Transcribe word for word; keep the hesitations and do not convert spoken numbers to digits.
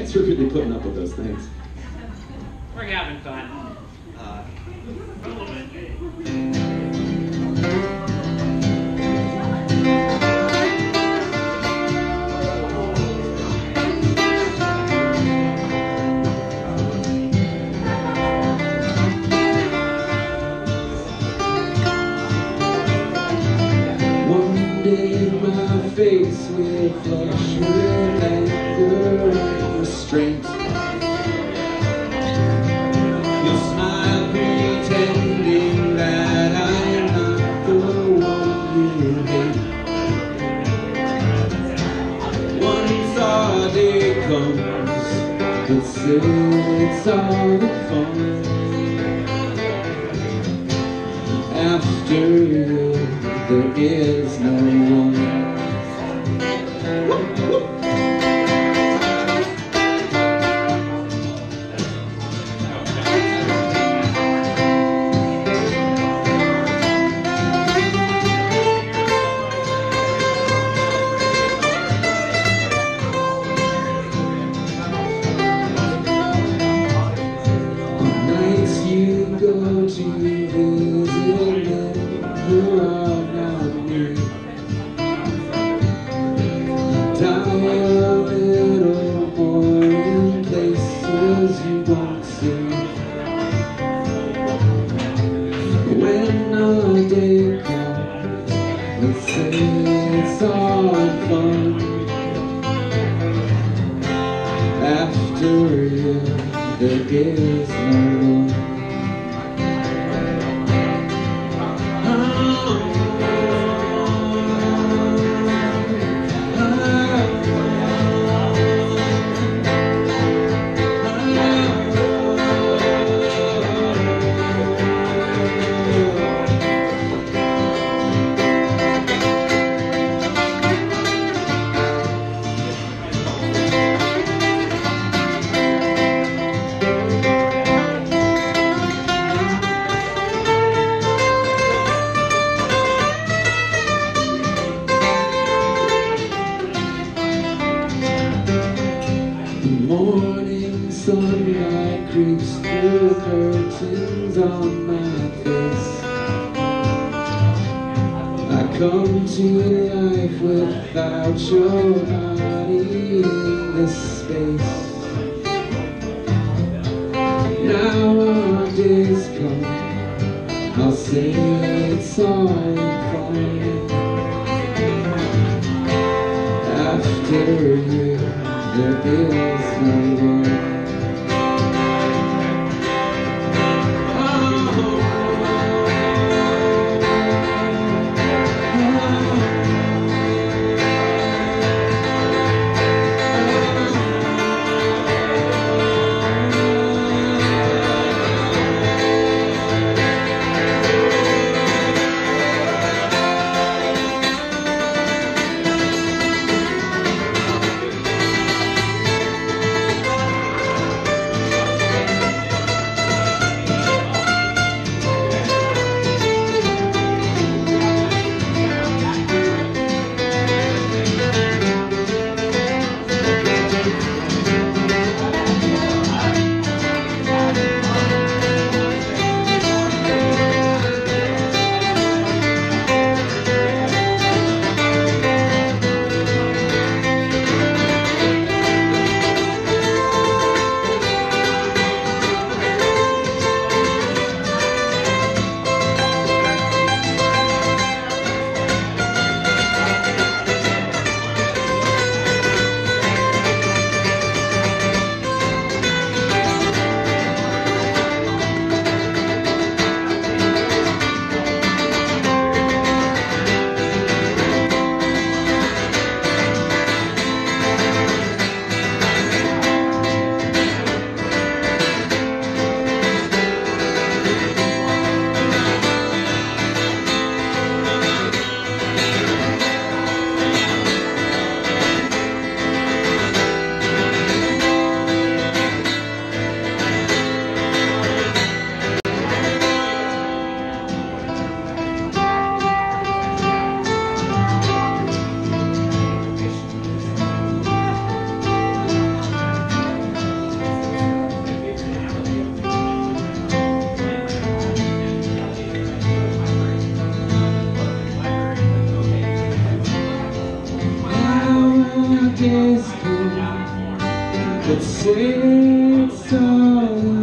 Thanks for really putting up with those things. We're having fun. Uh, One day my face will flush with anger and restraint. You'll smile pretending that I'm not the one you hate. Once our day comes, but still it's all the fun. After you, there is no one. On nights you go to visit men who are not near. Die a little more in places you won't see. When a day comes, let's say it's all fun. After you, there is no one. Morning sunlight creeps through curtains on my face. I come to life without your body in this space. Now our days come, I'll say it's all fine. After you, there is no one. distant, but say it's all